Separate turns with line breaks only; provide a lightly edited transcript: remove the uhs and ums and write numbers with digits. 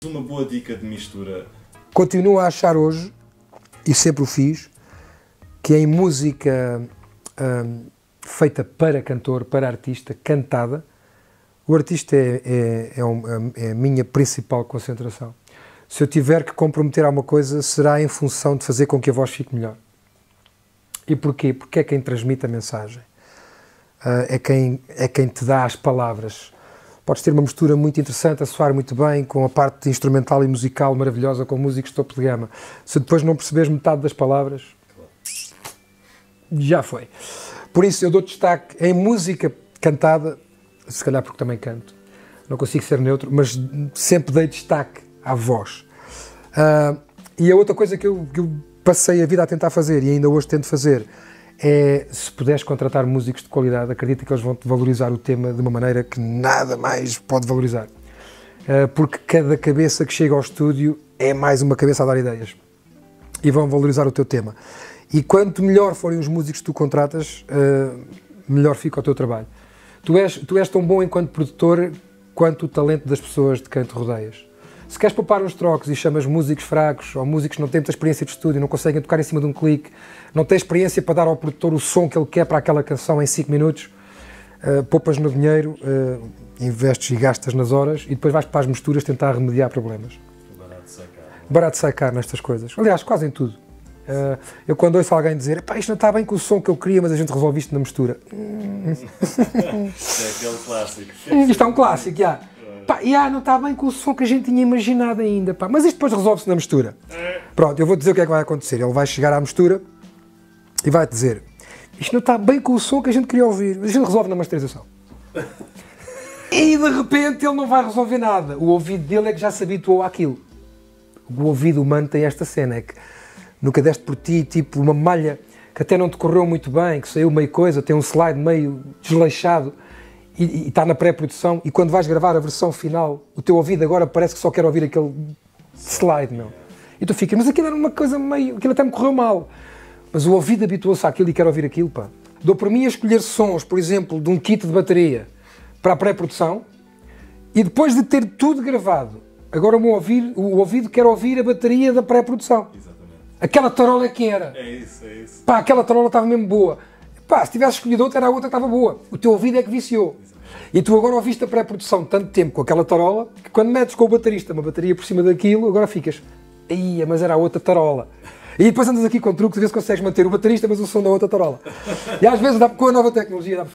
Uma boa dica de mistura.
Continuo a achar hoje, e sempre o fiz, que em música feita para cantor, para artista, cantada, o artista é a minha principal concentração. Se eu tiver que comprometer alguma coisa, será em função de fazer com que a voz fique melhor. E porquê? Porque é quem transmite a mensagem. É quem te dá as palavras. Podes ter uma mistura muito interessante, a soar muito bem, com a parte instrumental e musical maravilhosa, com músicos de topo de gama. Se depois não perceberes metade das palavras, já foi. Por isso eu dou destaque em música cantada, se calhar porque também canto, não consigo ser neutro, mas sempre dei destaque à voz. E a outra coisa que eu passei a vida a tentar fazer, e ainda hoje tento fazer, é, se puderes contratar músicos de qualidade, acredita que eles vão-te valorizar o tema de uma maneira que nada mais pode valorizar. Porque cada cabeça que chega ao estúdio é mais uma cabeça a dar ideias. E vão valorizar o teu tema. E quanto melhor forem os músicos que tu contratas, melhor fica o teu trabalho. Tu és tão bom enquanto produtor quanto o talento das pessoas de quem te rodeias. Se queres poupar uns trocos e chamas músicos fracos, ou músicos que não têm muita experiência de estúdio, não conseguem tocar em cima de um clique, não têm experiência para dar ao produtor o som que ele quer para aquela canção em 5 minutos, poupas no dinheiro, investes e gastas nas horas e depois vais para as misturas tentar remediar problemas. Barato de sacar nestas coisas. Aliás, quase em tudo. Eu quando ouço alguém dizer, pá, isto não está bem com o som que eu queria, mas a gente resolve isto na mistura.
Isto é aquele clássico.
Isto é um clássico, já. Pá, não está bem com o som que a gente tinha imaginado ainda, pá, mas isto depois resolve-se na mistura. Pronto, eu vou dizer o que é que vai acontecer. Ele vai chegar à mistura e vai dizer, isto não está bem com o som que a gente queria ouvir, mas a gente resolve na masterização. E de repente ele não vai resolver nada. O ouvido dele é que já se habituou àquilo. O ouvido humano tem esta cena, é que nunca deste por ti, tipo uma malha que até não te correu muito bem, que saiu meio coisa, tem um slide meio desleixado, e está na pré-produção, e quando vais gravar a versão final, o teu ouvido agora parece que só quer ouvir aquele slide, meu. E tu ficas, mas aquilo era uma coisa meio... aquilo até me correu mal. Mas o ouvido habituou-se àquilo e quer ouvir aquilo, pá. Dou por mim a escolher sons, por exemplo, de um kit de bateria para a pré-produção, e depois de ter tudo gravado, agora o ouvido quer ouvir a bateria da pré-produção.
Exatamente.
Aquela tarola é que era.
É isso.
Pá, aquela tarola estava mesmo boa. Pá, se tivesse escolhido outra, era a outra que estava boa. O teu ouvido é que viciou. E tu agora ouviste a pré-produção tanto tempo com aquela tarola, que quando metes com o baterista uma bateria por cima daquilo, agora ficas, mas era a outra tarola. E depois andas aqui com truques, a ver se consegues manter o baterista, mas o som da outra tarola. E às vezes, com a nova tecnologia, dá